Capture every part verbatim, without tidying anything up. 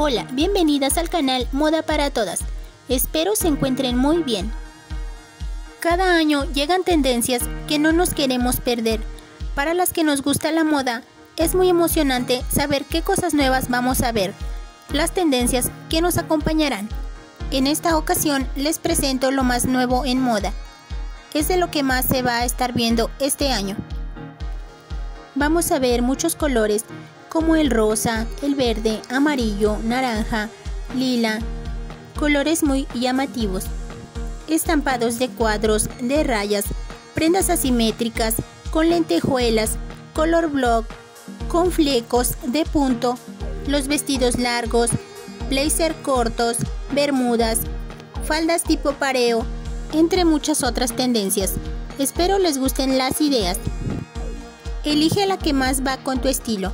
Hola, bienvenidas al canal Moda para Todas. Espero se encuentren muy bien. Cada año llegan tendencias que no nos queremos perder. Para las que nos gusta la moda, es muy emocionante saber qué cosas nuevas vamos a ver, las tendencias que nos acompañarán. En esta ocasión les presento lo más nuevo en moda. Es de lo que más se va a estar viendo este año. Vamos a ver muchos colores como el rosa, el verde, amarillo, naranja, lila, colores muy llamativos, estampados de cuadros, de rayas, prendas asimétricas, con lentejuelas, color block, con flecos de punto, los vestidos largos, blazer cortos, bermudas, faldas tipo pareo, entre muchas otras tendencias. Espero les gusten las ideas. Elige la que más va con tu estilo.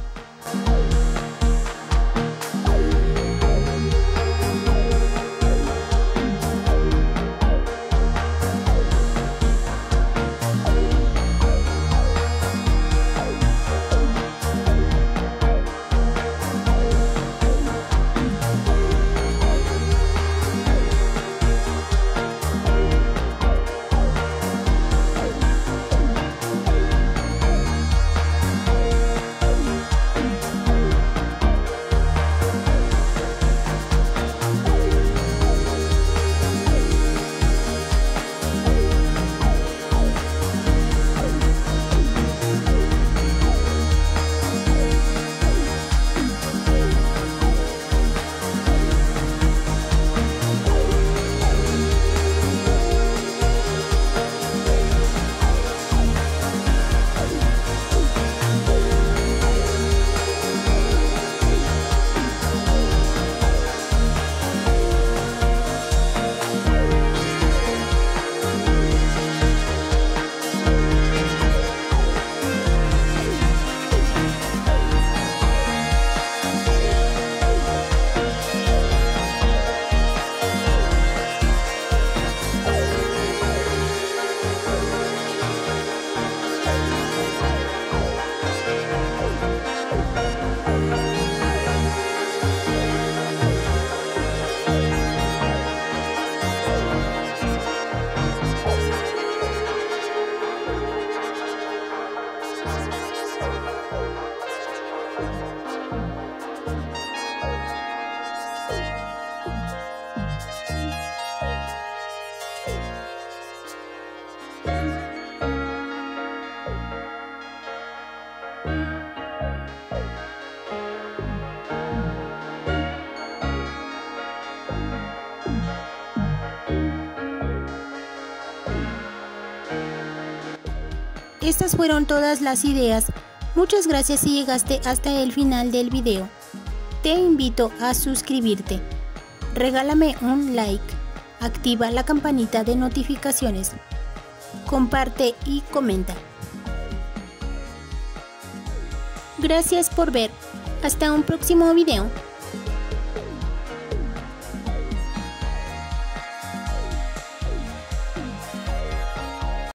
Estas fueron todas las ideas. Muchas gracias si llegaste hasta el final del video. Te invito a suscribirte. Regálame un like. Activa la campanita de notificaciones. Comparte y comenta. Gracias por ver. Hasta un próximo video.